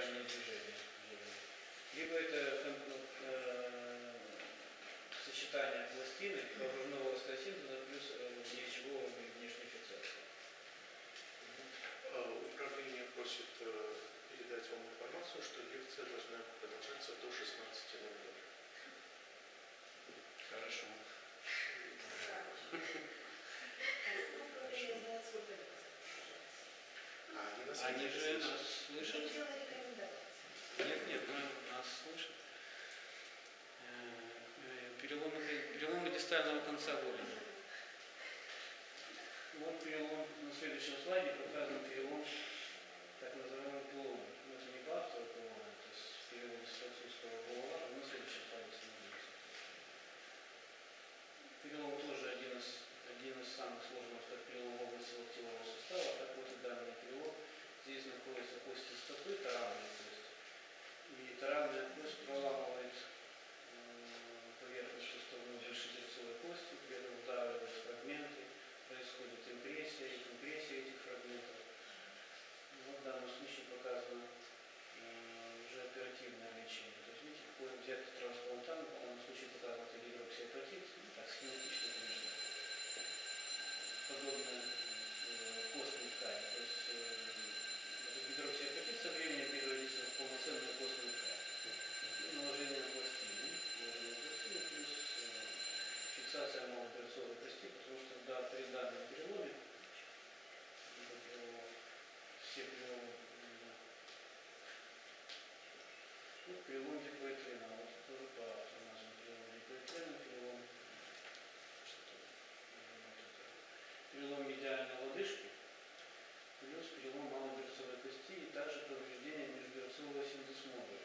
раннее движение. Либо это сочетание пластины, окружного остеосинтеза плюс ничего внешней фиксации. Управление просит передать вам информацию, что лекция должна продолжаться до 16:00. Хорошо. Они же нас слышат. Нет, нас слышат. Переломы дистального конца голени. Вот перелом на следующем слайде показан перелом, так называемый пилон. Это не бафтовый пилон, это перелом с французского булава, на следующем слайде смотрится. Перелом тоже один из самых сложных, как перелом в области локтевого сустава. Так вот и данный перелом. Здесь находятся кости стопы, таранная кость. И таранная кость проламывает поверхность суставной большеберцовой кости, при этом вдавливает фрагменты, происходит импрессия и компрессия этих фрагментов. Вот в данном случае показано уже оперативное лечение. То есть, видите, какой взят трансплантант, в данном случае показан это гидроксиапатит, так схематично, конечно, подобное костной ткани. То есть, гидроксиапатит со временем превратится в полноценную костную ткань. И наложение на пластину плюс фиксация малоберцовой кости, потому что при данном переломе все переломы, перелом дипоэтрена, вот тоже по автору назван перелом дипоэтрена, перелом медиальной лодыжки, плюс перелом малоберцовой кости и также повреждение межберцового синдесмоза.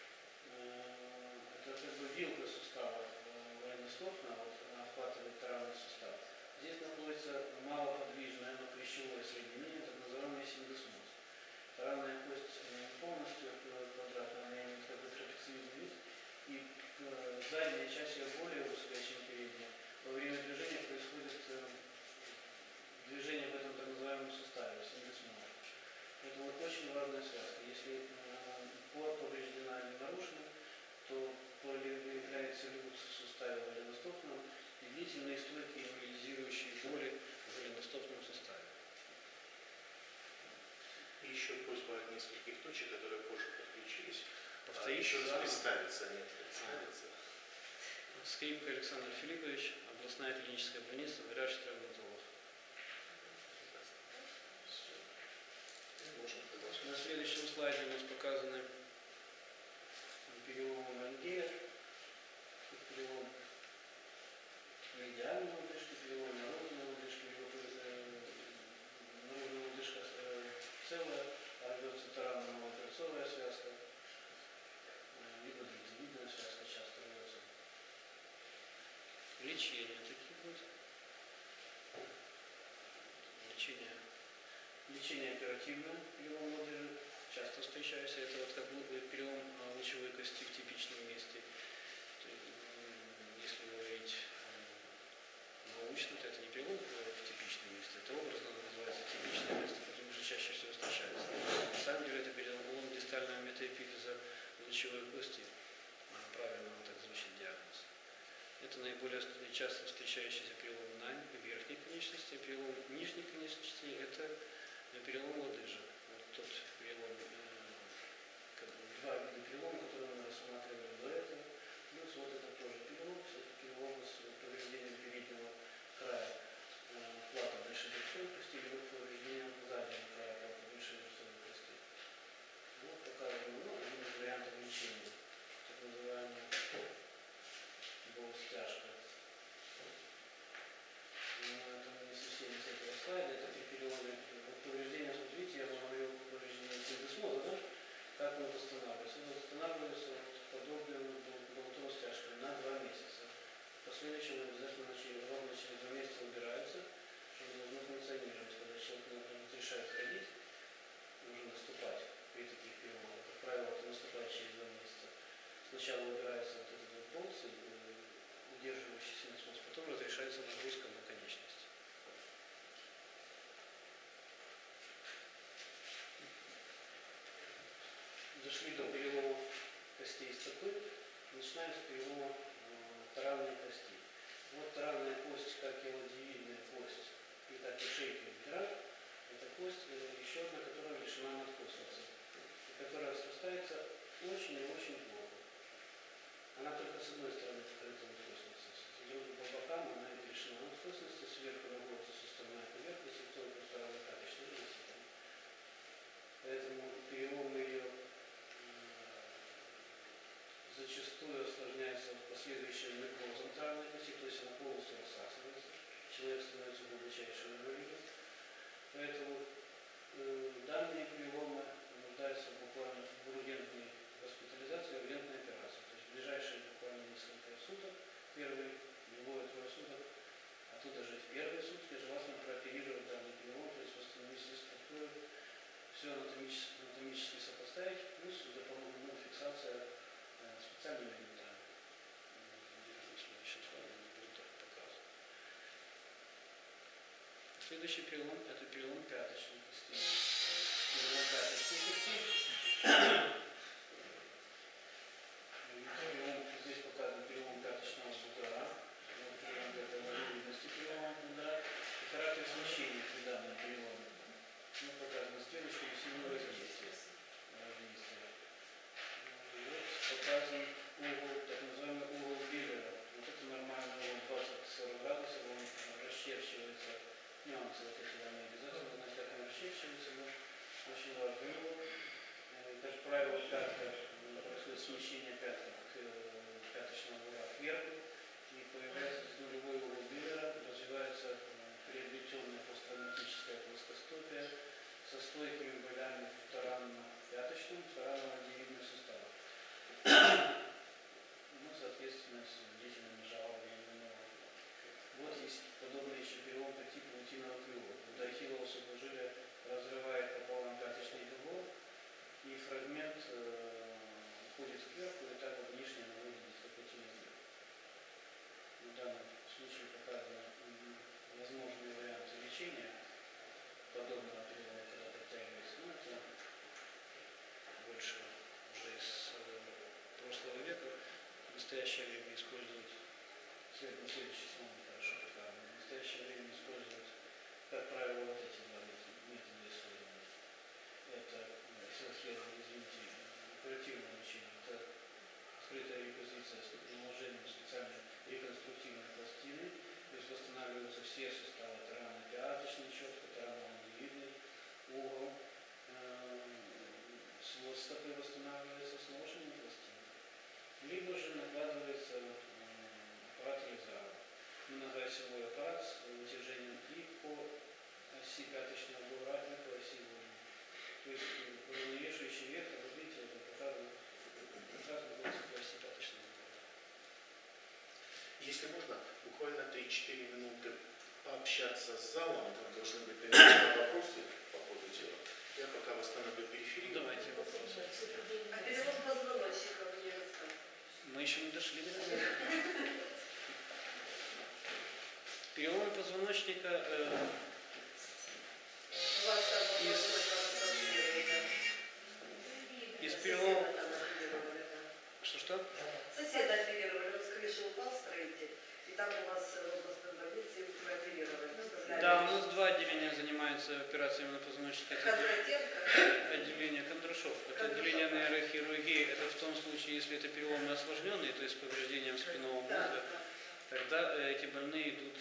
Это как бы вилка сустава голеностопного, вот она охватывает таранный сустав. Здесь находится малоподвижное, но клещевое соединение, так называемый синдесмоз. Таранная кость полностью квадратная, она имеет как бы трапециевидный вид, и задняя часть ее более узкая, чем передняя. Во время движения происходит движение в этом так называемом суставе, синдесмозе. Это вот очень важная связка. Если кор повреждена или нарушена, то появляется люкс в суставе голеностопного и длительные стойкие иммобилизирующие боли в голеностопном суставе. И еще просьба от нескольких точек, которые позже подключились. Повторить еще раз представиться, нет, представиться. Скрипка Александр Филиппович, областная клиническая больница, врач травматолог. На следующем слайде у нас показаны переломы Мангея, перелом медиальной лодыжки, перелом наружной лодыжки, наружная лодыжка целая, а рвется таранная малоберцовая связка, либо длительная связка часто рвется. Лечение таких вот. Лечение оперативное, перелом лодыжек, часто встречается. Это вот как бы перелом лучевой кости в типичном месте. Если говорить научно, то это не перелом в типичном месте, это образно называется типичное место, потому что чаще всего встречается. На самом деле это перелом дистального метаэпифиза лучевой кости. Правильно вот так звучит диагноз. Это наиболее часто встречающийся перелом на верхней конечности, а перелом нижней конечности – это перелом лодыжек. Вот тот перелом, два вида перелома, которые мы рассматривали до этого. Плюс вот это тоже перелом, все-таки перелом с повреждением переднего края плата большеберцовой кости, либо повреждением заднего края плата большеберцовой кости. Вот показываем один из вариантов лечения, так называемый стяжка. Но это не совсем с этого слайда, это при переломе повреждения, вот видите, я вам говорил повреждение синдесмоза, да? Как он восстанавливается? Он восстанавливается подобным болтовой стяжкой на 2 месяца. В последующем обязательно ровно через 2 месяца убирается, что должно функционировать. Когда человек решает ходить, нужно наступать при таких переломах. Как правило, это наступает через 2 месяца. Сначала убирается вот этот вот болт, удерживающий синусмоз, потом разрешается нагрузка на конечность. дошли до переломов костей стопы, начинаем с перелома таранной кости. Вот таранная кость, как и ладьевидная кость, и так и шейка бедра, это кость еще одна, которая лишена надкостницы, и которая срастается очень и очень плохо. Она только с одной стороны покрыта надкостницей. По бокам она лишена надкостницы, сверху находится суставная поверхность, и только вторая лопаточная висит. Поэтому перелом ее зачастую осложняется последующим некрозом таранной кости, то есть она полностью рассасывается, человек становится глубочайшим инвалидом. Поэтому данные переломы нуждаются буквально в ургентной госпитализации, ургентной операции. То есть в ближайшие буквально несколько суток, первые, любое трое суток, а тут даже в первые сутки желательно прооперировать данный перелом, то есть восстановить все структуры, все анатомически сопоставить, плюс дополнительная фиксация специальными винтами. Следующий перелом – это перелом пяточной кости. Перелом пяточной кости. Здесь показан перелом пяточного бугра. Это важновидности перелома бугра. И характер смещения при данном переломе. Показано стрелочкой сильного воздействия. Показан угол, так называемый угол Биллера. Вот это нормальный угол 20-40 градусов, он расчерчивается. Нюансы вот эти вам не обязательно знать, как он расчерчивается, но очень важный угол. Как правило, происходит смещение пяток пяточного угла кверху, и появляется нулевой угол Биллера, развивается приобретенная посттравматическая плоскостопия со стойкими болями в таранно-пяточном, таранно-ладьевидных суставах. Ну, соответственно, с длительными жалобами. Вот есть подобный еще перелом по типу утиного клюва, когда ахиллово сухожилие разрывает пополам пяточный бедро, и фрагмент уходит кверху, и так вот внешне она выглядит как утиный клюв. В данном случае показаны возможные варианты лечения подобного перелома, когда подтягивается. Ну, это больше уже из прошлого века. В настоящее время используют следующий слой хорошо показан. В настоящее время используют, как правило, вот эти два метода исследования. Это оперативное лечение. Это скрытая реквизиция с наложением специальной реконструктивной пластины. То есть восстанавливаются все суставы таранно-пяточный, четко таранно-ладьевидный, угол. Свод стопы восстанавливается с наложением пластины. Либо же накладывается аппарат Резара. Многоосевой аппарат с вытяжением и по оси пяточного бугра, и по оси воли. То есть равновешивающий вектор, вы видите, это показано находится по оси пяточного бугра. Если можно, буквально 3-4 минуты пообщаться с залом, там должны быть наверное вопросы по ходу дела. Я пока восстановлю периферию. Давайте вопросы. А перелом позвоночника вы не рассказывали? Мы еще не дошли до этого. Перелом позвоночника из перелома. Что? Соседа оперировали, он с крыши упал, строитель, и там у вас в областном больнице оперировали. Да, у нас два отделения занимаются операциями на позвоночнике. Отделение Кондрашов. Это отделение нейрохирургии. Это в том случае, если это переломы осложненные, то есть с повреждением спинного мозга, тогда эти больные идут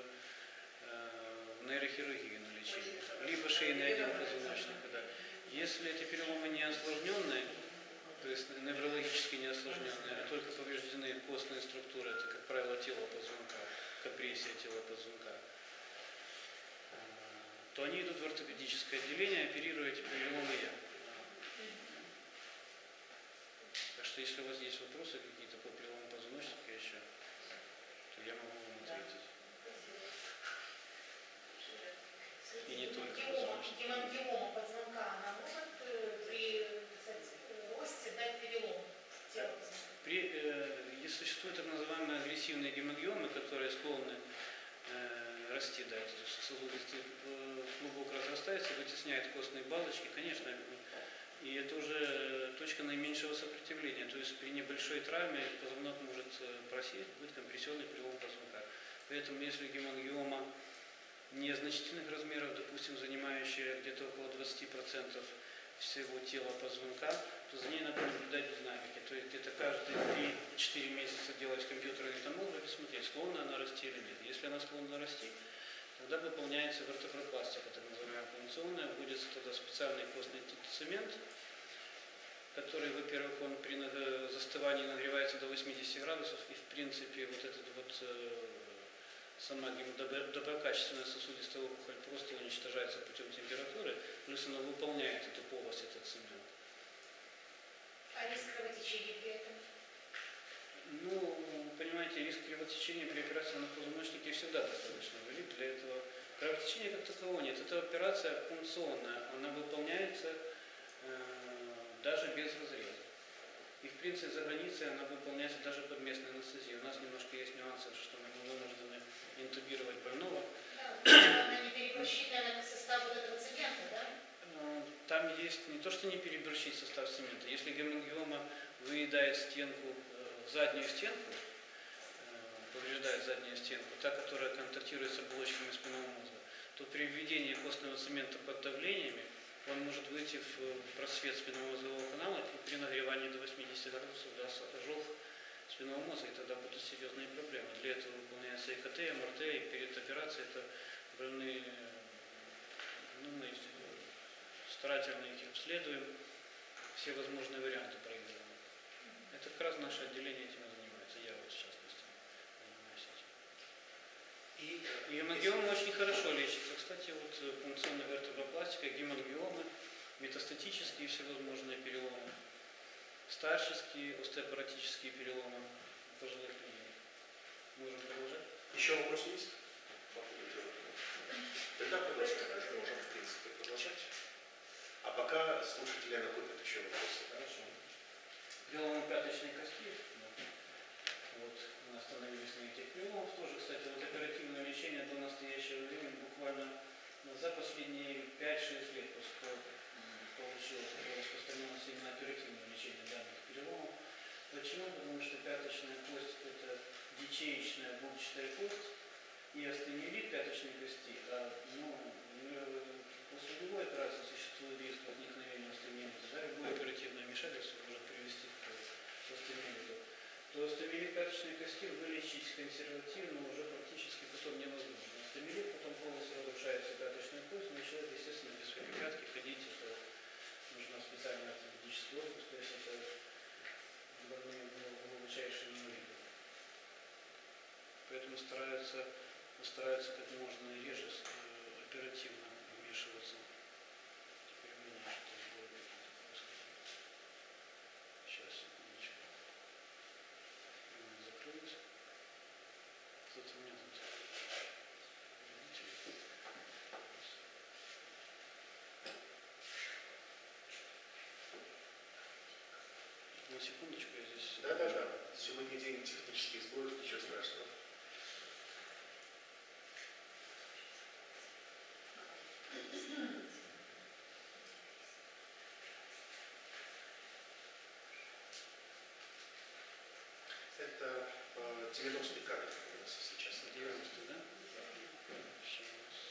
в нейрохирургию на лечение. Либо шейный отдел позвоночника. Да. Если эти переломы не осложненные, то есть неврологически не осложненные, а только повреждены костные структуры, это, как правило, тело позвонка, компрессия тела позвонка, то они идут в ортопедическое отделение, оперируя эти переломы я. Так что, если у вас есть вопросы какие-то по перелому позвоночника еще, то я могу вам ответить. И не только позвоночник. Гемангиома позвонка, она может при росте дать перелом тела позвонка? Существуют так называемые агрессивные гемангиомы, которые склонны расти, да, сосудистый клубок разрастается, вытесняет костные балочки. Конечно, И это уже точка наименьшего сопротивления. То есть при небольшой травме позвонок может просесть, будет компрессионный перелом позвонка. Поэтому если гемангиома незначительных размеров, допустим, занимающая где-то около 20% всего тела позвонка, то за ней надо наблюдать в динамике. То есть где-то каждые 3-4 месяца делать компьютерный томограф и смотреть, склонна она расти или нет. Если она склонна расти, тогда выполняется вертебропластика, так называемая функционная, вводится тогда специальный костный цемент, который, во-первых, он при застывании нагревается до 80 градусов, и в принципе вот этот вот сама доброкачественная сосудистая опухоль просто уничтожается путем температуры, плюс она выполняет эту полость, этот цемент. А риск кровотечения при этом? Ну, понимаете, риск кровотечения при операции на позвоночнике всегда достаточно велик. Для этого кровотечения как такового нет. Эта операция функционная, она выполняется даже без разреза. И в принципе за границей она выполняется даже под местной анестезией. У нас немножко есть нюансы, что мы вынуждены интубировать больного. Да, она не переборщит, наверное, состав вот этого цемента, да? Там есть не то, что не переборщить состав цемента. Если гемангиома выедает стенку, заднюю стенку, повреждает заднюю стенку, та, которая контактирует с оболочками спинного мозга, то при введении костного цемента под давлениями он может выйти в просвет спинномозгового канала и при нагревании до 80 градусов даст ожог спинного мозга, и тогда будут серьезные проблемы. Для этого выполняется ЭКТ, МРТ, и перед операцией это больные, мы старательно их обследуем, все возможные варианты проигрываем. Это как раз наше отделение этим и занимается, я вот в частности занимаюсь этим. И гемангиома очень хорошо лечится. Кстати, вот функционная вертебропластика, гемангиомы, метастатические всевозможные переломы, старческие, остеопоротические переломы пожилых людей. Можем продолжать? Еще вопросы есть? Тогда продолжаем. Можем, в принципе, продолжать. А пока слушатели накопят еще вопросы. Хорошо. Переломы пяточной кости. Вот мы остановились на этих переломах. Тоже, кстати, вот оперативное лечение до настоящего времени буквально за последние 5-6 лет получилось распространенность именно оперативное лечение данных переломов. Почему? Потому что пяточная кость – это ячеечная губчатая кость и остеомиелит пяточной кости, после любой операции существует риск возникновения остеомиелита. Да, любое оперативное вмешательство может привести к остеомиелиту. То остеомиелит пяточной кости вылечить консервативно уже практически потом невозможно. Остеомиелит потом полностью разрушается пяточная кость, но человек, естественно, без своей пятки ходить, это нужна специальная ортопедическая опухоль, то есть это больные глубочайшие инвалиды. Поэтому стараются как можно реже оперативно вмешиваться. Теперь у меня что-то будет происходить. Сейчас, секундочку. Закрылось. Кто-то у меня тут. На секундочку я здесь. Да. Сегодня день технических сбоев, ничего страшного. Это 90-й кадр у нас сейчас. 90-й, да? Сейчас.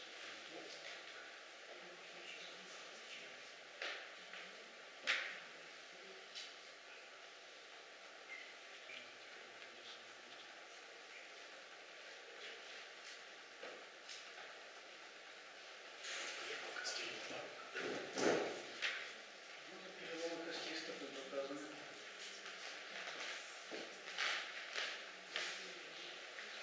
Переломы костей стопы показаны.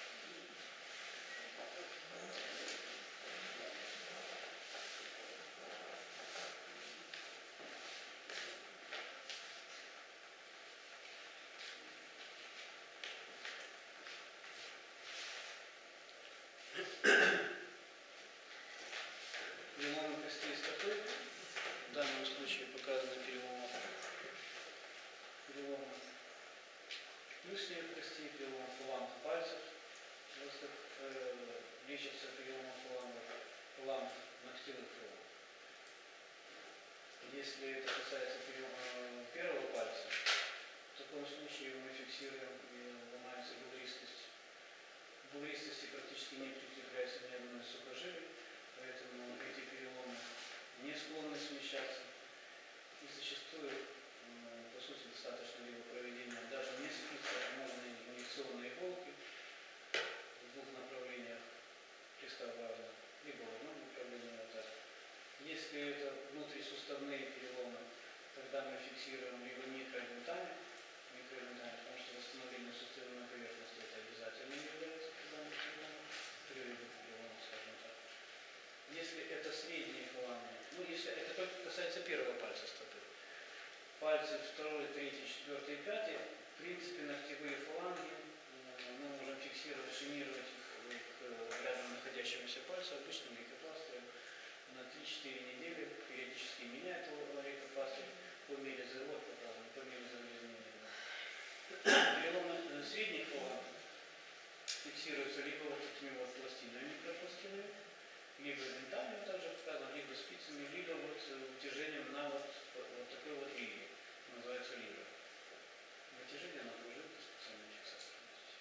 Если это касается первого пальца, в таком случае мы фиксируем и ломается бугристость. К бугристости практически не прикрепляется ни одно из сухожилий, поэтому эти переломы не склонны смещаться. И зачастую, по сути, достаточно либо проведения даже нескольких, можно инъекционные иголки в двух направлениях крестообразно, либо в одном направлении вот так. Если это внутрисуставные переломы, тогда мы фиксируем либо микродентами, потому что восстановление суставной поверхности это обязательно является при данных переломах, при любых переломах, скажем так. Если это средние фаланги, если это только касается первого пальца стопы, пальцы 2, 3, 4 и 5, в принципе, ногтевые фаланги мы можем фиксировать, шемировать их к рядом находящемуся пальцу обычным лейкопластырем на 3-4 недели, периодически меняет лейкопластырь по мере по мере загрязнения. Переломы средних фаланг фиксируются либо вот такими вот пластинами, микропластинами, либо дентами, также показано, либо спицами, либо вот утяжением на вот такой вот линии, называется либо. Натяжение на пружинку специальной фиксации.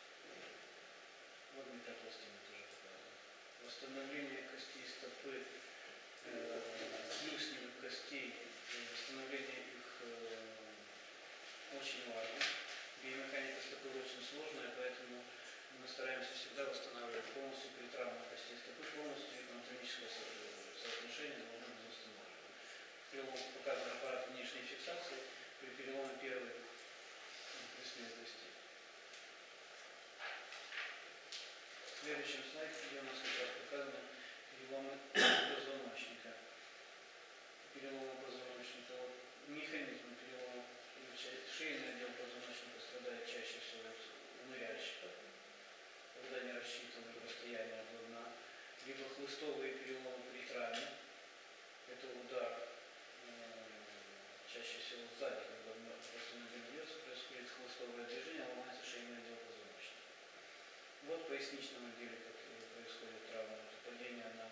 Вот микропластины тоже показано. Восстановление костей стопы, плюсневых костей, восстановление их очень важно. Биомеханика стопы очень сложная, поэтому мы стараемся всегда восстанавливать полностью при травмах костей стопы, полностью их анатомическое соотношение должно быть восстановлено. Перелом показан аппарат внешней фиксации при переломе первой плюсневой кости. В следующем слайде, где у нас как раз показаны переломы позвоночника. Переломы позвоночника. Вот, механизм перелома. Шейный отдел позвоночника страдает чаще всего у ныряльщиков, когда не рассчитаны расстояние до дна. Либо хлыстовые переломы при травме. Это удар чаще всего сзади, когда просто ноги бьется, происходит хлыстовое движение, ломается шейный отдел позвоночника. Вот в поясничном отделе, как происходит травма, это падение на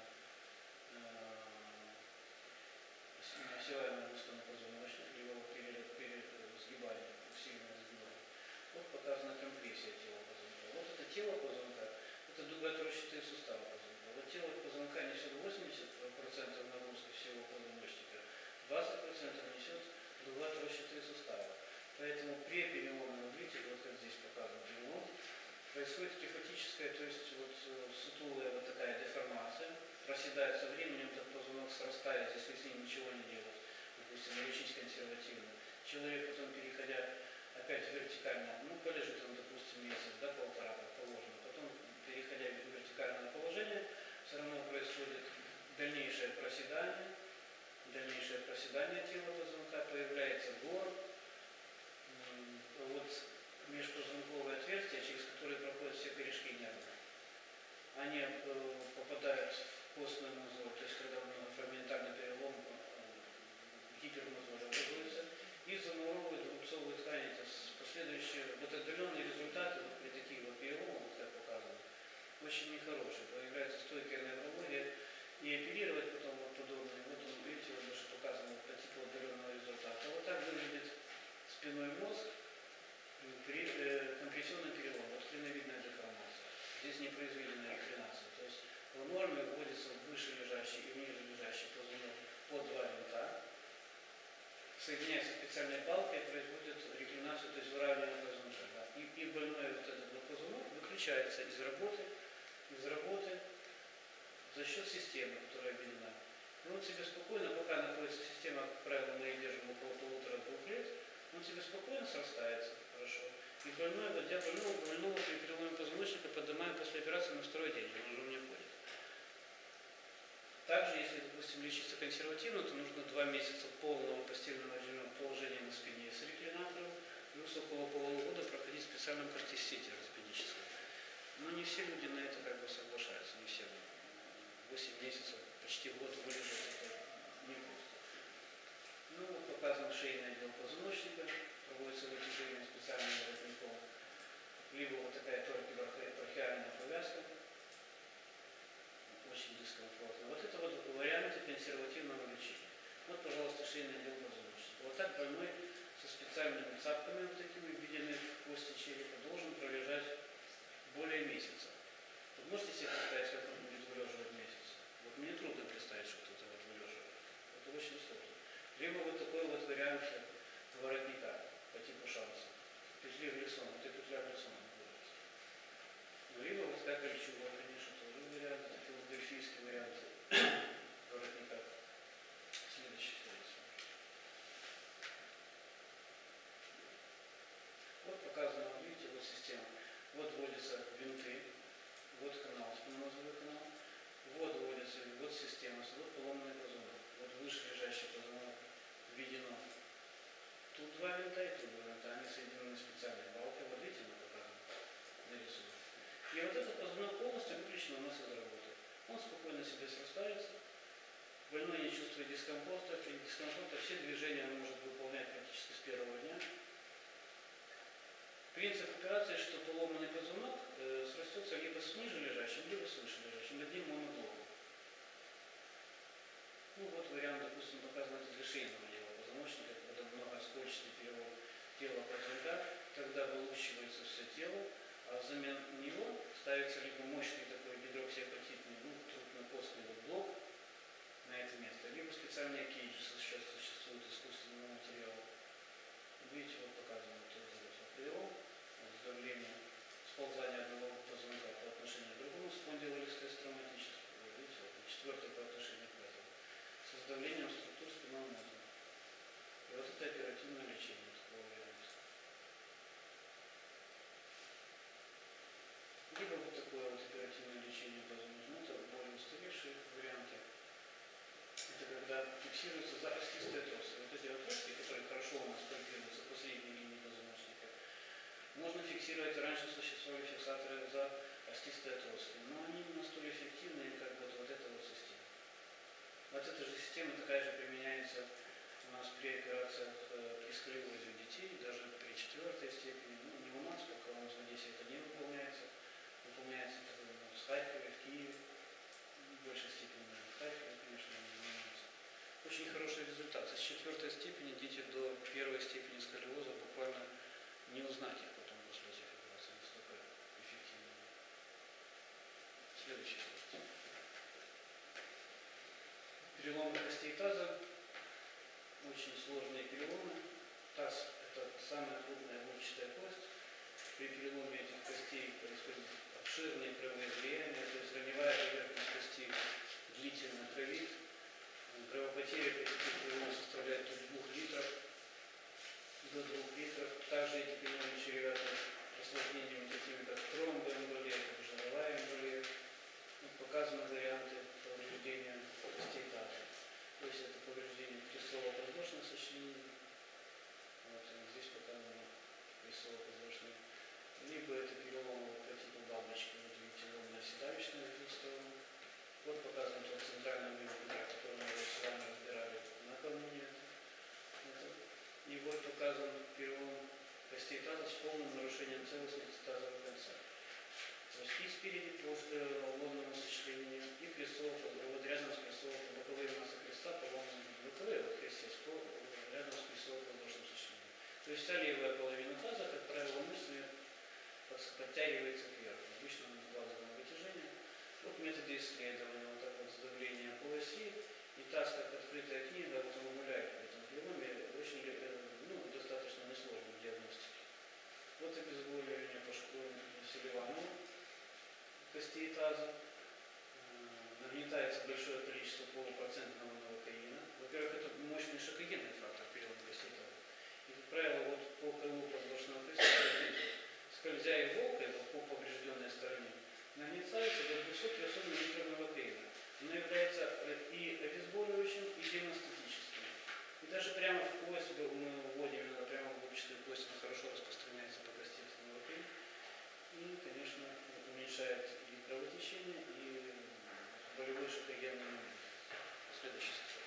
осевая нагрузка на позвоночник, либо сгибание, усиленное сгибание. Вот показана компрессия тела позвонка. Вот это тело позвонка, это дуготрощатые суставы позвонка. Вот тело позвонка несет 80% нагрузки всего позвоночника, 20% несет дуготрощатые суставы. Поэтому при переломе, вы видите, вот как здесь показан перелом, происходит кефатическая, то есть вот сутулая вот такая деформация, проседает со временем, этот позвонок срастает, если с ним ничего не делать, допустим, лечить консервативно. Человек потом, переходя опять вертикально, полежит он, допустим, месяц, полтора, как положено, потом, переходя в вертикальное положение, все равно происходит дальнейшее проседание тела позвонка, появляется гор, вот межпозвонковое отверстие, через которое проходят все корешки нервы. Они попадают в костный мозоль, то есть когда многофрагментарный перелом, гипермозоль образуется, и замуровывают рубцовую ткань. Это последующие, вот отдаленные результаты вот при таких вот переломах, вот как показано, очень нехорошие. Появляется стойкая неврология, и оперировать потом вот подобное. Вот он, видите, вот даже показано по типу отдаленного результата. Вот так выглядит спиной мозг при компрессионном переломе. Вот клиновидная деформация. Здесь не произведена инклинация. То есть в норме вводится в выше лежащий и в ниже лежащий позвонок по 2 винта. Соединяется специальной палкой и производит реклинацию, то есть выравнивание позвонка. Да. И больной вот этот вот позвонок выключается из работы за счет системы, которая объединена. И он себе спокойно, пока находится система, как правило, мы ее держим около 1,5-2 лет, он себе спокойно срастается хорошо. И больной, я больного при переломе позвоночника поднимаем после операции на второй день, он уже у меня ходит. Также, если, допустим, лечиться консервативно, то нужно 2 месяца полного постельного режима положения на спине с реклинатором, плюс около полугода проходить в специальном кортисете ортопедическом. Но не все люди на это как бы соглашаются, не все. 8 месяцев, почти год вылежать, это непросто. Ну, вот показан шейный отдел позвоночника, проводится вытяжение специальным воротником, либо вот такая торкибрахиальная повязка, очень дискомфортно. Вот это вот варианты консервативного лечения. Вот, пожалуйста, шейный отдел так больной со специальными цапками, вот такими введены в кости черепа, должен пролежать более месяца. Вы можете себе представить, как он будет вылеживать месяц? Вот мне трудно представить, что кто-то вот вылеживает. Это очень сложно. Либо вот такой вот вариант воротника по типу шанса. Петли глиссона, вот и петля глиссона называется. Ну, либо вот как кольчуга, конечно, тоже вариант, это филадельфийский вариант воротника. Следующий страница. Вот показано, видите, вот система. Вот вводятся винты, вот канал, спинномозговой канал, вот вводится, вот система, вот поломанный позвонок. Вот выше лежащий позвонок введено. Тут два винта и тут два винта, они соединены специальной балкой. Вот видите, она показана на рисунке. И вот этот позвонок полностью выключен у нас из работы. Он спокойно себе срастается. Больной не чувствует дискомфорта. Все движения он может выполнять практически с первого дня. Принцип операции, что поломанный позвонок срастется либо с ниже лежащим, либо с выше лежащим, одним моноблоком. Ну вот вариант, допустим, показан это для шейного дела позвоночника, когда многоскольчатый перелом тела позвонка, тогда вылущивается все тело, а взамен него ставится либо мощный такой гидроксиапатитный, трупно-костный вот блок на это место, либо специальные кейджи сейчас существуют искусственного материала. Видите, вот показано тоже перелом, давление, сползание одного позвонка по отношению к другому, спондилолистез-травматического, видите, вот, четвертый по отношению к этому, с давлением структур спинного мозга. И вот это оперативное лечение такого варианта. Либо вот такое вот оперативное лечение позвоночного, это более устаревшие варианты. Это когда фиксируется остистые тросы. Вот эти отростки, которые хорошо у нас пальпируются по средней линии позвоночника, можно фиксировать, раньше существовали фиксаторы за остистые отростки, но они не настолько эффективны, как вот эта вот система. Вот эта же система такая же применяется у нас при операциях при сколиозе у детей, даже при 4-й степени, ну не у нас, пока у нас в Одессе это не выполняется. Выполняется это в Харькове, в Киеве, в большей степени в Харькове, конечно, не занимается. Очень хороший результат. С 4-й степени дети до 1-й степени сколиоза буквально не узнать их потом после этих операций. Настолько эффективно. Следующий слайд. Переломы костей таза. Очень сложные переломы. Таз – это самая крупная губчатая кость. При переломе этих костей происходит обширные кровоизлияния, то есть раневая поверхность кости длительно кровит. Кровопотеря при таких переломах составляет до 2 литров. До 2 литров. Также эти переломы чреваты осложнениями, такими как тромбоэмболия, как жировая эмболия. Показаны варианты повреждения костей таза. То есть это повреждение прессово-подвздошных сочленений. Вот, здесь показано прессово-подвздошные. Либо это перелом по типу бабочки, вот видите, ломно-оседалищную в эту сторону. Вот показан тот центральный выбор, который мы с вами разбирали накануне. И вот показан перелом костей таза с полным нарушением целостности тазового кольца. То есть и спереди по ломному сочленению, и вот рядом с боковые массы креста поломаны боковые, вот крестец рядом с прессово-подвздошным сочленением. То есть вся левая половина таза, как правило, мышцами подтягивается кверху. Обычно на базовое вытяжение. Вот методы исследования, вот так вот давление по оси, и таз, как открытая книга, вот он гуляет при этом переломе, очень достаточно несложно в диагностике. Вот обезболивание по школе Селиванова костей таза. Нагнетается большое количество полупроцентного новокаина. Во-первых, это мощный шокогенный фактор перелома костей таза. И, как правило, вот по крылу подвздошного креста, скользя иголкой по поврежденной стороне, нагнетается до 200-300 мл новокаина. Оно является и обезболивающим, и гемостатическим. И даже прямо в кость мы вводим, прямо в губчатую кость, он хорошо распространяется по кости новокаин. И, конечно, уменьшает и кровотечение, и болевой шокогенный момент. Следующий слайд.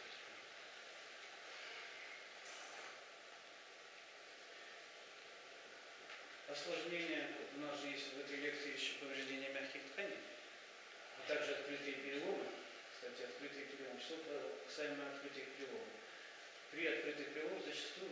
Осложнение у нас же есть в этой лекции еще повреждение мягких тканей, а также открытые переломы. Кстати, открытые переломы, все касаемо открытых переломов. При открытых переломах зачастую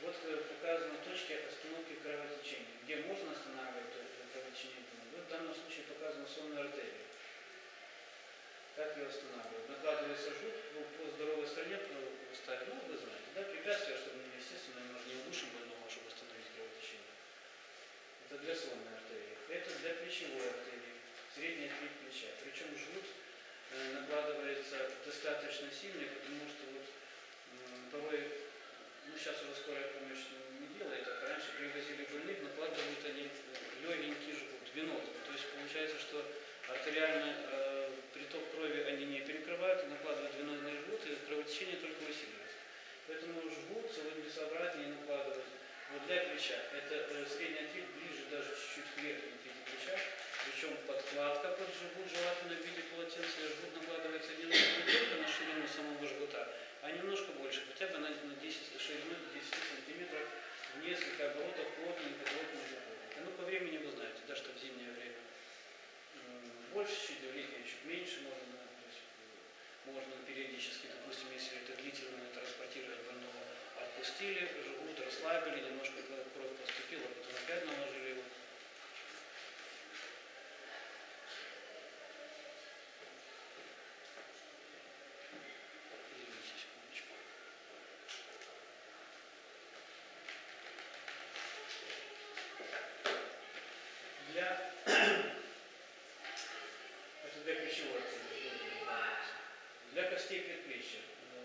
Вот показаны точки остановки кровотечения. Где можно останавливать кровотечение? Вот в данном случае показана сонная артерия. Как ее останавливать? Накладывается жгут по здоровой стороне, ставить, ну вы знаете, да, препятствие, чтобы, естественно, мы же не удушим больного, чтобы остановить кровотечение. Это для сонной артерии. Это для плечевой артерии, средняя треть плеча. Причем жгут накладывается достаточно сильный, потому что вот порой, ну сейчас уже скорая помощь не делает, а раньше привозили больных, накладывают они легенький жгут, венозный. То есть получается, что артериальный приток крови они не перекрывают, накладывают венозный жгут, и кровотечение только усиливается. Поэтому жгут целесообразнее накладывать. Вот для плеча это средняя треть ближе даже чуть-чуть к верхней трети плеча, причем подкладка под жгут желательно в виде полотенца, жгут накладывается не только на ширину самого жгута, а немножко больше, хотя бы на 10 ширину 10 сантиметров, в несколько оборотов плотненько. Ну по времени вы знаете, да, что в зимнее время больше, чуть в летнее чуть меньше можно, то есть, можно периодически, допустим, если это длительно транспортировать больного, отпустили, жгут расслабили, немножко кровь поступила, потом опять наложили его. Извините, секундочку. Это для плечевой артерии. Для костей предплечья.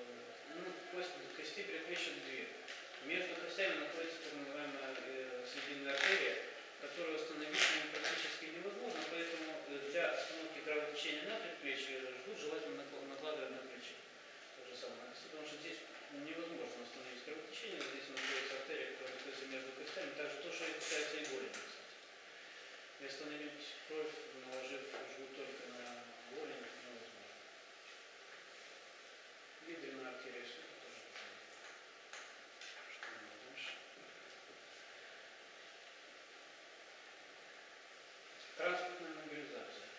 Кости предплечья две. Между костями находится так называемая срединная артерия, которую остановить практически невозможно, поэтому для остановки кровотечения на предплечье жгут желательно накладывать на плечи. То же самое на кости, потому что здесь невозможно остановить кровотечение, здесь находится артерия, которая находится между костями, также то, что касается и голени, кстати. И остановить кровь, наложив жгут только на голень, невозможно. Бедренная артерия, все это тоже показано. Что у нас дальше? Транспортная мобилизация.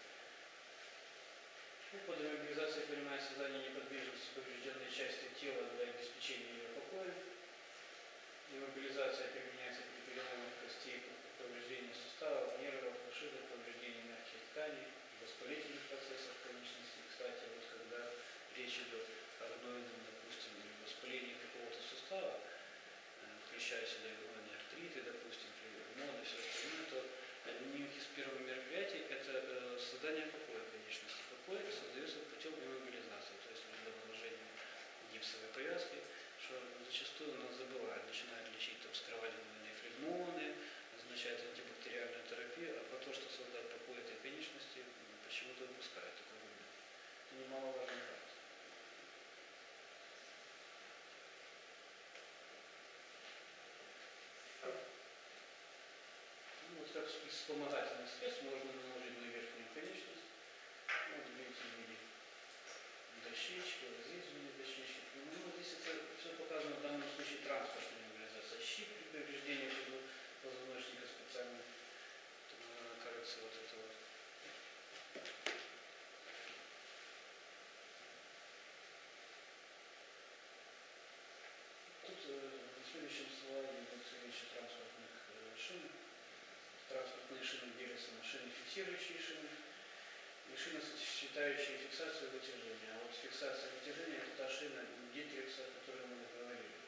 Под мобилизацией понимается создание неподвижности поврежденной части тела для обеспечения ее покоя. Иммобилизация применяется при переломах костей, повреждении суставов, нервов, ушибов, повреждении мягких тканей, воспалительных процессов конечностей. Кстати, вот когда речь идет о гнойном, допустим, воспалении какого-то сустава, включая сюда гнойные артриты, допустим, флебомоны, все остальное, то одним из первых мероприятий это создание покоя конечности. Покой создается путем иммобилизации, то есть для наложения гипсовой повязки, что зачастую у нас забывают, начинают лечить там скрывательные флегмоны, назначают антибактериальную терапию, а про то, что создать покой этой конечности, почему-то выпускают такой момент. Это немаловажный факт. Ну, вот как вспомогательный средств можно наложить на верхнюю конечность. Вот видите, в виде дощечки, вот здесь в виде дощечки. Ну, здесь это все показано в данном случае транспортная мобилизация. Щит при повреждении позвоночника специально. Кажется, вот это вот. Тут на следующем слайде будет речь о транспортных шинах. Транспортные шины делятся на шины, фиксирующие шины, и шины, считающие фиксацию и вытяжение. А вот фиксация и вытяжение – это та шина Дитрихса, о которой мы говорили.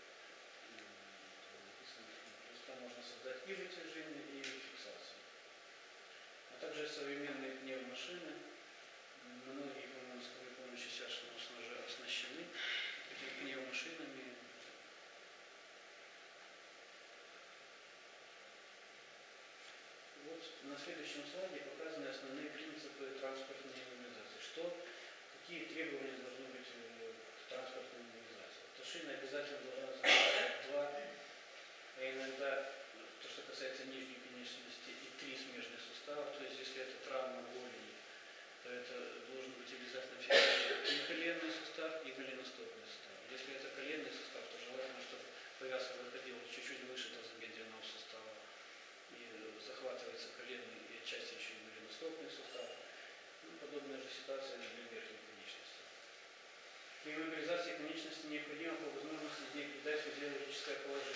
То есть там можно создать и вытяжение, и фиксацию. А также современные пневмошины. Многие, по-моему, скорой помощи сейчас уже оснащены такими пневмошинами. Вот на следующем слайде показаны основные принципы транспортной мобилизации. Какие требования должны быть к транспортной мобилизации? То шина обязательно должна содержать 2, а иногда, то, что касается нижней конечности, и 3 смежных суставов. То есть, если это травма голени, то это должен быть обязательно фиксирован и коленный сустав, и голеностопный сустав. Если это коленный сустав, то желательно, чтобы повязка выходила чуть-чуть выше тазобедренного сустава. И захватывается коленный и отчасти еще и голеностопный сустав. Ну, подобная же ситуация для верхней конечности. При мобилизации конечности необходимо по возможности ей придать физиологическое положение.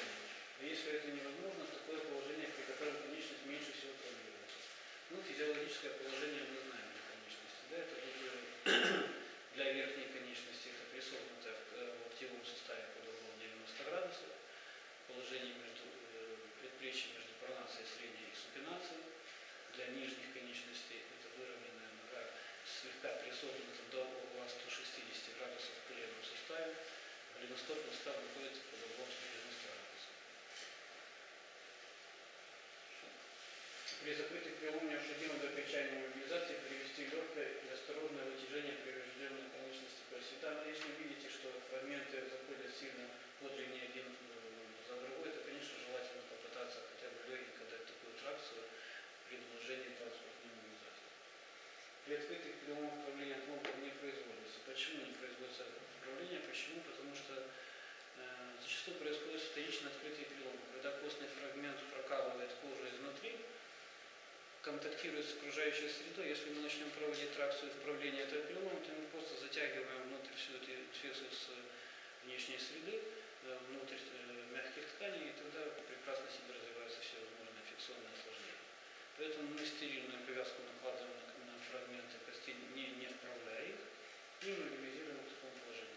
предплечья между пронацией средней и супинацией. Для нижних конечностей это выровненная нога, слегка присогнута до угла 160 градусов в коленном суставе. Голеностопный сустав находится под углом 190 градусов. При закрытых переломах необходимо до окончания мобилизации привести легкое и осторожное вытяжение поврежденной конечности парасита. Но если видите, что фрагменты заходят сильно подлиннее один за другой, то, конечно, желательно попытаться хотя бы легенько дать такую тракцию при наложении транспортной мобилизации. При открытых переломах вправления отломков не производится. Почему не производится вправление? Почему? Потому что зачастую происходит вторично открытый перелом. Когда костный фрагмент прокалывает кожу изнутри, контактирует с окружающей средой. Если мы начнем проводить тракцию вправления этого перелома, то мы просто затягиваем внутрь всю эту инфекцию с внешней среды, внутрь мягких тканей, и тогда прекрасно себе развиваются все возможные инфекционные осложнения. Поэтому мы стерильную повязку накладываем на фрагменты костей, не вправляя их, и мобилизируем в таком положении.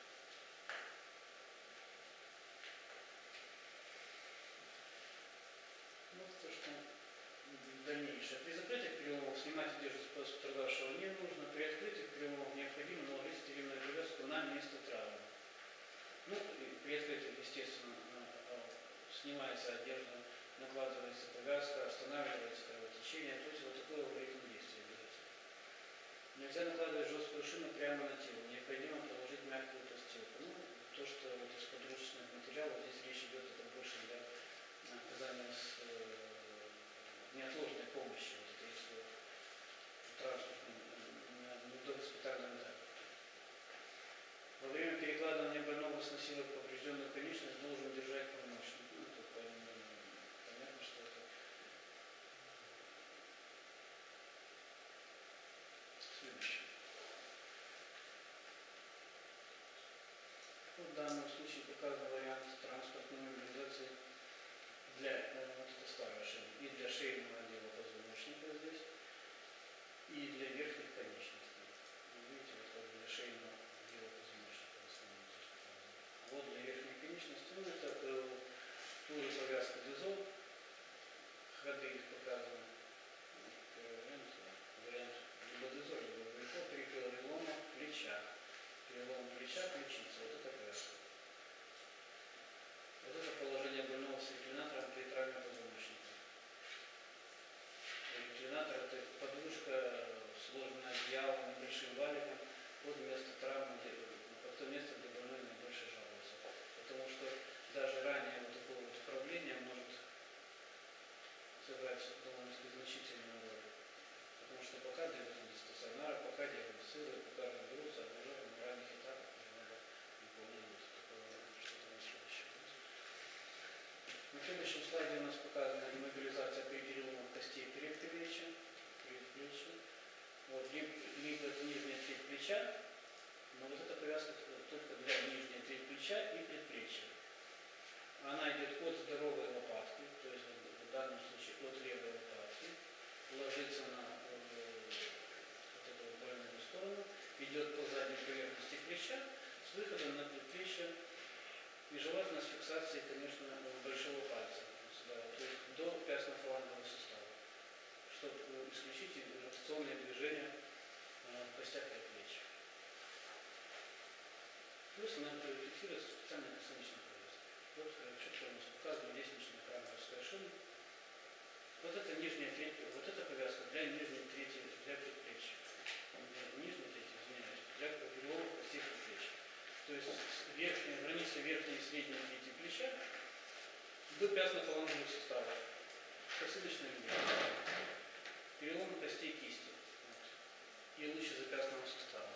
Вот то, что дальнейшее. При закрытых переломах снимать одежду с пострадавшего не нужно. При открытых переломах необходимо наложить стерильную повязку на место травмы. Ну, при открытых, естественно, снимается одежда, накладывается повязка, останавливается кровотечение. То есть вот такое алгоритм действия обязательно. Нельзя накладывать жесткую шину прямо на тело. Необходимо положить мягкую постелку. Ну, то, что вот из подручных материалов, здесь речь идет, это больше для оказания неотложной помощи, вот это если до госпитального этапа. Во время перекладывания больного с носилок поврежденную конечность должен держать помощник. Ну, тут понятно, что это следующее. В данном случае показан вариант транспортной мобилизации для вот это старая шина, и для шейного отдела позвоночника здесь, и для верхних конечностей. Видите, вот для шейного отдела позвоночника в основном здесь показано. А вот для верхних конечностей, ну это тоже повязка дезол, ходы их показаны. Первый вариант либо дезол, либо вверху при переломе плеча. Перелом плеча, ключица, вот это повязка. Вот это положение больного с реклинатором при травме позвоночника. Реклинатор – это подушка, сложенная одеялом, небольшим валиком под место травмы, под то место, где больной наибольше жалуется. Потому что даже ранее вот такое вот вправление может сыграть довольно-таки значительную роль. Потому что пока довезут до стационара, пока диагностируют, пока разберутся, а уже на ранних этапах уже надо выполнять что-то на следующее. На следующем слайде у нас показана мобилизация при переломах костей предплечья. Вот, либо это нижняя треть плеча, но вот эта повязка только для нижней трети плеча и предплечья. Она идет от здоровой лопатки, то есть в данном случае от левой лопатки, ложится на вот эту больную сторону, идет по задней поверхности плеча с выходом на предплечье. И желательно с фиксацией, конечно, большого пальца, сюда, то есть до пястно-фалангового сустава, чтобы исключить ротационные движения в костях предплечья. Плюс она фиксируется специальной косыночной повязкой. Вот что у нас показывает лестничная храмовская шина. Вот это нижняя треть, вот эта повязка для нижней трети, для предплечья. Нижней трети, извиняюсь, для переломов костей предплечья. То есть граница верхней и средней трети плеча до пястно-фаланговых суставов. Косыночная движение. Перелом костей кисти. Вот. И лучезапястного сустава.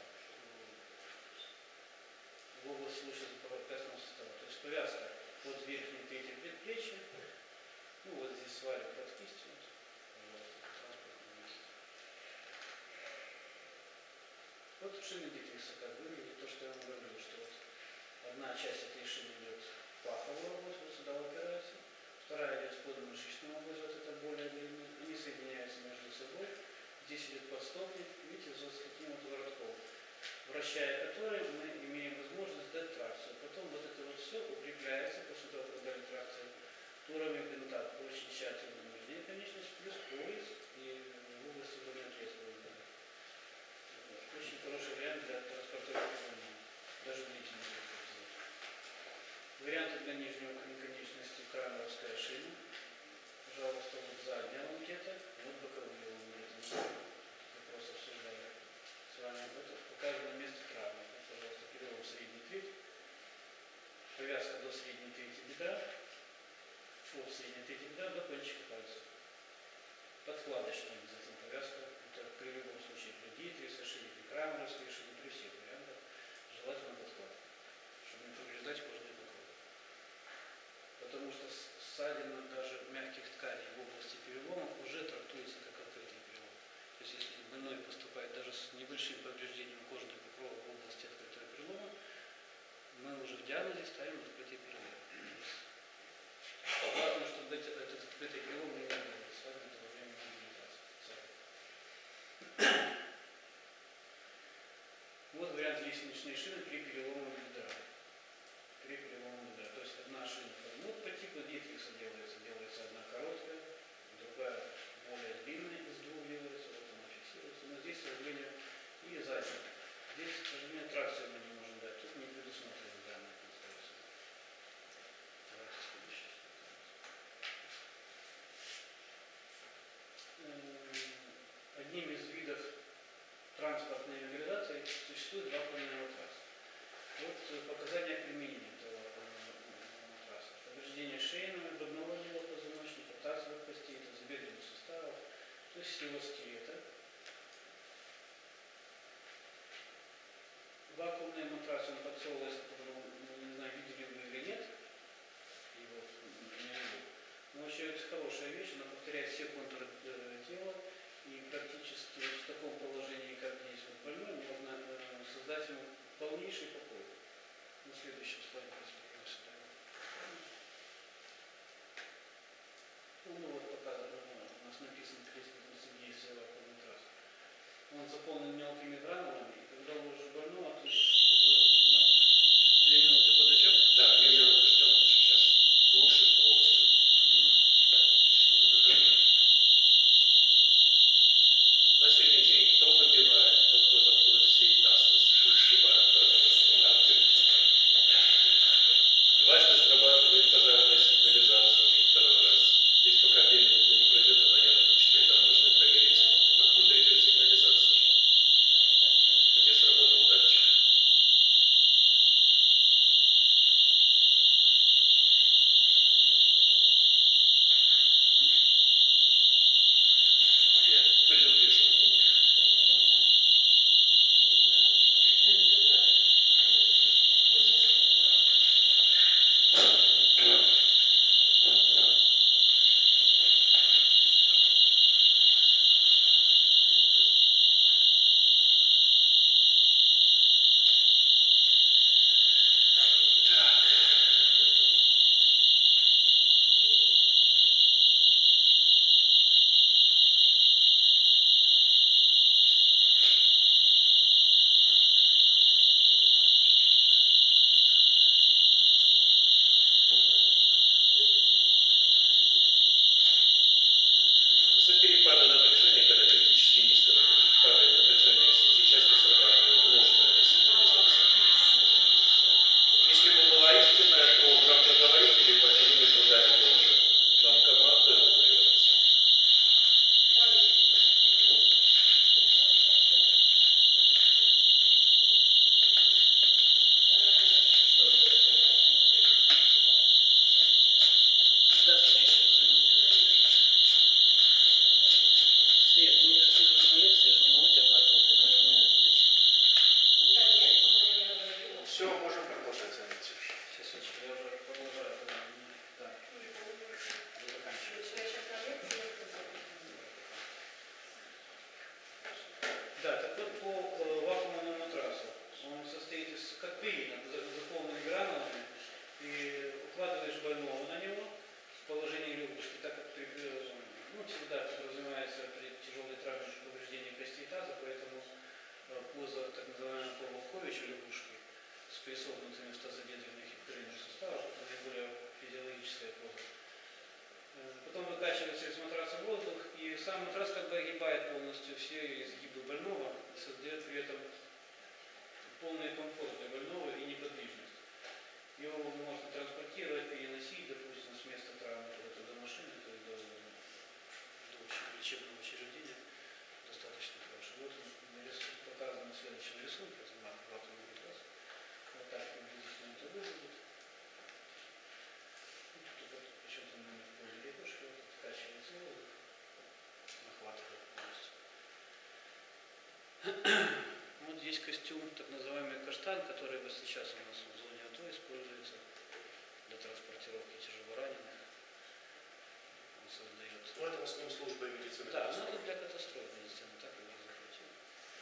В области лучезапястного сустава. То есть повязка от верхней трети предплечья. Ну вот здесь валик под кистью. Вот шина Дитриса как выглядит, то, что я вам говорил, что вот одна часть этой шины идет в паховую область, вот сюда упирается, вторая идет в подмышечную область, вот это более длинная, они соединяются между собой, здесь идет подстопник, видите, вот с таким вот воротком, вращая который мы имеем возможность дать тракцию. Потом вот это вот все укрепляется, после того, как дали тракцию, туровым бинтом вход соединяет эти до кончика пальцев. Подкладочная обязательно повязка. Это при любом случае при Дитрихса шире, при Крамеровской шире, при всех вариантах желательно подкладка, чтобы не повреждать кожные покровы. Потому что ссадина даже мягких тканей в области переломов уже трактуется как открытый перелом. То есть если больной поступает даже с небольшим повреждением кожных покровов в области открытого перелома, мы уже в диагнозе ставим открытый перелом. Главное, чтобы этот открытый перелом не был связан во время мобилизации. Вот вариант лестничной шины при переломе бедра. При переломе бедра. То есть одна шина по типу Дитрихса делается одна короткая, другая более длинная, из двух делается, вот она фиксируется. Но здесь, к сожалению, и задняя. Здесь, к сожалению, тракцию мы не можем дать. Тут не предусмотрена данная конструкция. Давайте следующий. Одним из видов транспортной мобилизации существует вакуумный матрас. Вот показания применения этого вакуумного матраса. Повреждение шейного, грудного отдела позвоночника, тазовых костей, тазобедренных суставов, то есть всего скелета. Вакуумный матрас, он подсовывается, не знаю, видели вы или нет, его не видел. Но вообще это хорошая вещь, она повторяет все контуры тела, и практически вот в таком положении, как здесь вот больной, можно создать ему полнейший покой. На следующем слайде посмотрим сюда. Ну вот показано, у нас написано принцип действия вакуумного матраса. Он заполнен мелкими гранулами, и когда уложишь больного, то на 2 минуты подождем. Да, 2 минуты ждем, сейчас лучше полностью. На сегодня день, кто выбивает, тот, кто такой всей таз вышибает, тоже восстанавливает. Дважды срабатывает пожарная сигнализация уже второй раз. Здесь пока 2 минуты не пройдет, она не отключится, и там нужно проверить, откуда идет сигнализация, где сработал датчик. Я предупрежу. Из-за перепада напряжения, когда критически низко падает напряжение в сети, часто срабатывает ложная эта сигнализация. Если бы была истинная, то громкоговорители по периметру дали бы уже нам команды регулироваться. Свет, ну я же сижу на лекции, я же не могу тебя брать трубку, поэтому... Да нет, по-моему, я говорила. Все, можем продолжать занятие. Сейчас я уже продолжаю. Да. У Заканчиваю. тебя сейчас на лекции? Да, так вот по вакуумному матрасу. Он состоит из, как перина, заполненный гранулами, и укладываешь больного на него в положении лягушки, так как всегда подразумевается при тяжелой травме повреждения костей таза, поэтому поза так называемого Павловковича лягушки с присогнутыми в тазобедренных и коленных суставах, это наиболее физиологическая поза. Потом выкачивается из матраса воздух, и сам матрас как бы огибает полностью все изгибы больного и создает при этом полный комфорт для больного и неподвижность. Его можно транспортировать, переносить, допустим, с места травмы куда-то до машины, то есть до лечебного учреждения достаточно хорошо. Вот он показан на следующем рисунке, это вакуумный матрас. Вот так приблизительно это выглядит. Тут вот еще там который вот сейчас у нас в зоне АТО используется для транспортировки тяжелораненых. Он создает. Ну, это в основном служба медицины. Да, но это для катастроф медицины, так и не захватили.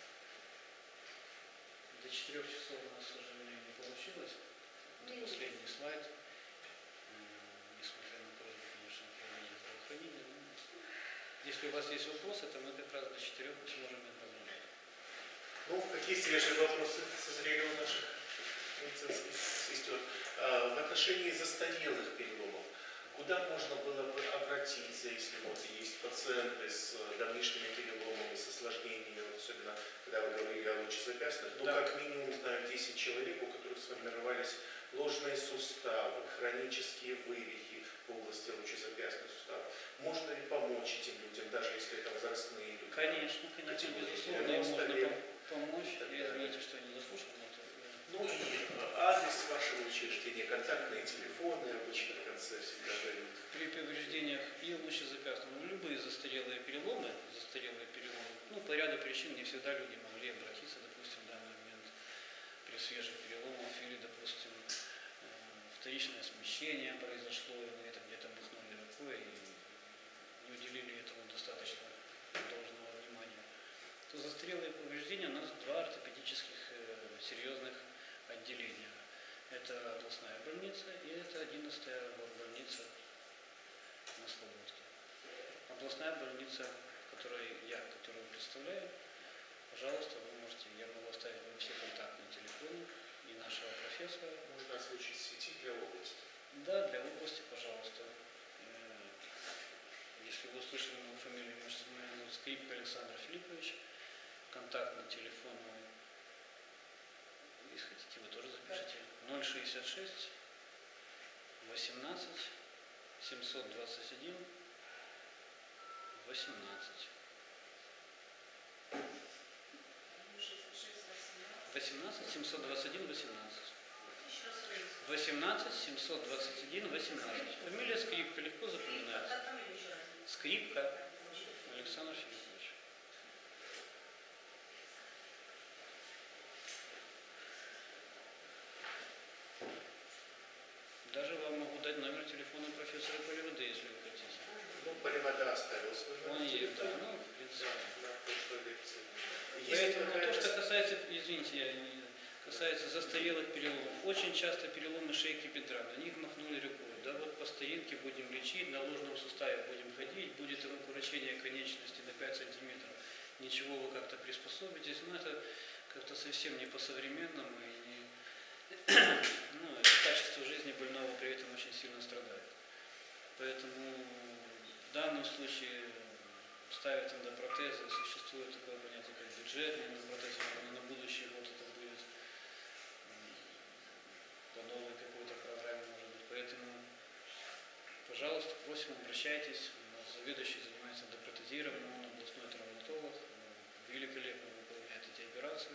До 4 часов у нас, к сожалению, не получилось. Это последний слайд. Несмотря на просьбу, конечно, управления здравоохранения. Если у вас есть вопросы, то мы как раз до 4 сможем их разобрать. Ну, какие свежие вопросы созрели у наших медицинских сестер? В отношении застарелых переломов, куда можно было бы обратиться, если вот есть пациенты с давнишними переломами, с осложнениями, вот особенно когда вы говорили о лучезапястных, ну, Да. как минимум, знаю, 10 человек, у которых сформировались ложные суставы, хронические вывихи в области лучезапястных суставов. Можно ли помочь этим людям, даже если это возрастные люди? Конечно, безусловно, им можно помочь. Я извините, что я не дослушал, но это... Ну и адрес вашего учреждения, контактные телефоны обычно в конце всегда дают. При повреждениях и лучезапястного, любые застарелые переломы, ну, по ряду причин не всегда люди могли обратиться, допустим, в данный момент при свежих переломах или, допустим, вторичное смещение произошло, и на это где-то махнули рукой и не уделили этому достаточно должного внимания, то застарелые повреждения у нас 2 ортопедических серьезных отделения. Это областная больница и это 11-я больница на Слободке. Областная больница, которую представляю, пожалуйста, вы можете, я могу оставить вам все контактные телефоны и нашего профессора. Можно озвучить сети для области. Да, для области, пожалуйста. Если вы услышали мою фамилию, можете назвать Скрипка Александр Филиппович. Контактный телефон мой. Если хотите, вы тоже запишите. 066 18 721 18. 18 721 18. 18 721 18. Фамилия Скрипка легко запоминается. Скрипка Александр Филиппович. Даже вам могу дать номер телефона профессора Поливоды, если вы хотите. Ну, Поливода оставил свой номер. Он есть, да, ну, в принципе. На прошлой лекции. Поэтому то, что касается, извините, касается застарелых переломов, очень часто переломы шейки бедра, на них махнули рукой. Да вот по старинке будем лечить, на ложном суставе будем ходить, будет ему укорочение конечности на 5 сантиметров. Ничего вы как-то приспособитесь, но это как-то совсем не по-современному и не... Ну, качество жизни больного при этом очень сильно страдает. Поэтому в данном случае ставят эндопротезы, существует такое понятие, как бюджетный эндопротез, но на будущий год это будет по новой какой-то программе, может быть. Поэтому, пожалуйста, просим, обращайтесь. У нас заведующий занимается эндопротезированием, он областной травматолог, великолепно выполняет эти операции.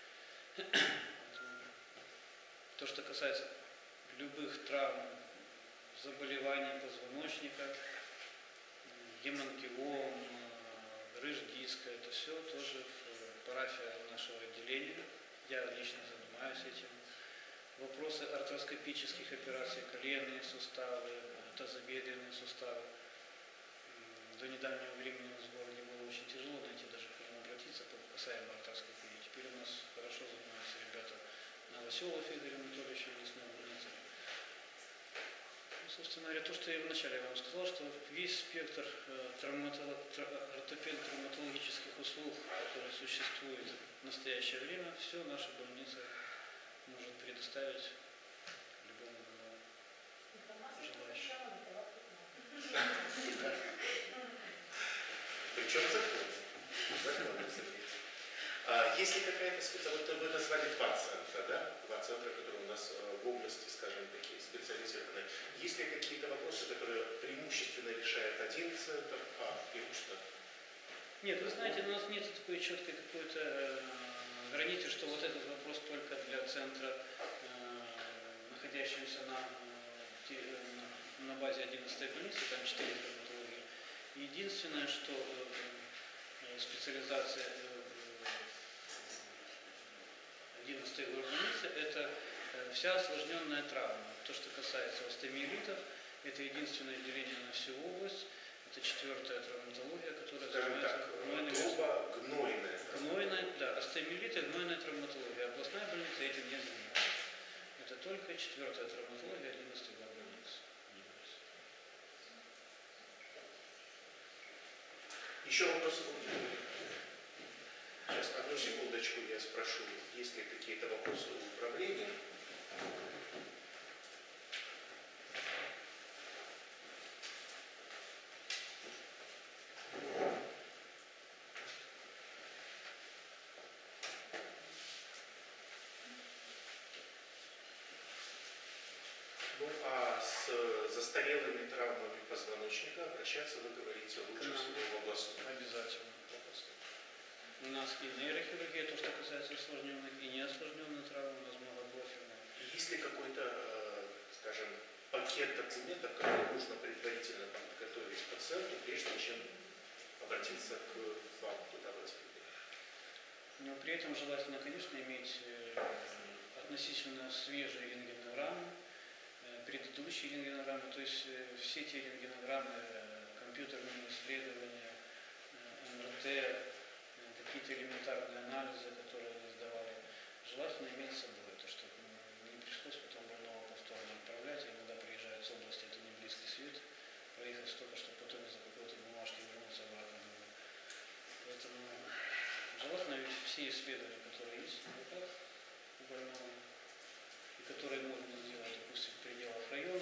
То, что касается любых травм, заболеваний позвоночника, гемангиом, грыж диска, это все тоже в парафии нашего отделения. Я лично занимаюсь этим. Вопросы артроскопических операций, коленные суставы, тазобедренные суставы. До недавнего времени у нас в городе было очень тяжело найти даже к нему обратиться касаемо артроскопии. Теперь у нас хорошо занимаются ребята Новоселов Игорь Анатольевич, лесной больницы. Собственно говоря, то, что я вначале вам сказал, что весь спектр ортопедо-травматологических услуг, которые существуют в настоящее время, все наша больница может предоставить любому желающему. Причем законно, есть ли какая-то, вот вы назвали 2 центра, да? 2 центра, которые у нас в области, скажем, такие специализированные. Есть ли какие-то вопросы, которые преимущественно решает один центр, а преимущественно? Нет, вы знаете, у нас нет такой четкой какой-то границы, что вот этот вопрос только для центра, находящегося на базе 11-й больницы, там 4 травматологии. Единственное, что специализация единостоевой больницы, это вся осложненная травма. То, что касается остеомиелитов, это единственное отделение на всю область. Это 4-я травматология, которая Скажем занимается так, гнойная. гнойная, да, остеомиелиты, гнойная травматология. Областная больница этим не занимается. Это только 4-я травматология, единостоевая больница. Еще вопросы будут? Сейчас, одну секундочку, я спрошу, есть ли какие-то вопросы у управления? Ну, а с застарелыми травмами позвоночника обращаться, вы говорите, лучше всего в областную. Обязательно. У нас и нейрохирургия, то, что касается осложненных, и неосложненных травм, у нас многопрофильная. Есть ли какой-то, скажем, пакет документов, который нужно предварительно подготовить пациенту, прежде чем обратиться к вам туда в отделение? Но при этом желательно, конечно, иметь относительно свежие рентгенограммы, предыдущие рентгенограммы, то есть все те рентгенограммы, компьютерные исследования, МРТ, какие-то элементарные анализы, которые они сдавали, желательно иметь с собой, то, чтобы не пришлось потом больного повторно отправлять. Иногда приезжают с области, это не близкий свет, проехать столько, чтобы потом из-за какой-то бумажки вернуться обратно домой. Поэтому желательно ведь все исследования, которые есть в руках у больного, и которые можно сделать, допустим, в пределах района,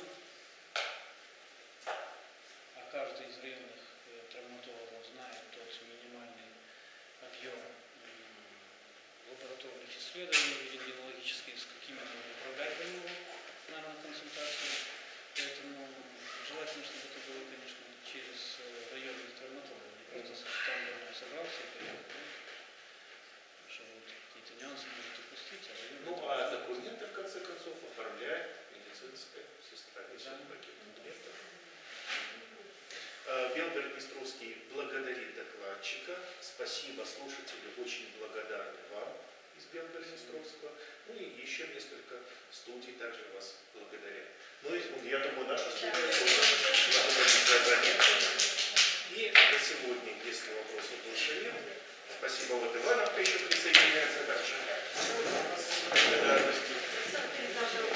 а каждый из районных травматологов знает тот минимальный объем лабораторных исследований, рентгенологических, с какими надо направлять больного на консультацию. Поэтому желательно, чтобы это было, конечно, через районных травматологов. Не просто там больной собрался и поехал. Что вот какие-то нюансы можете пустить, а районный Ну, а документы, в конце концов, оформляет медицинская сестра. Белгород-Днестровский благодарит докладчика. Спасибо, слушатели, очень благодарны вам из Белгорода-Днестровского. Ну и еще несколько студий также вас благодарят. Ну и я думаю, наша студия тоже благодарит за занятие. И на сегодня, если вопросов больше нет, спасибо, вот Ивановка еще присоединяется также. Благодарности.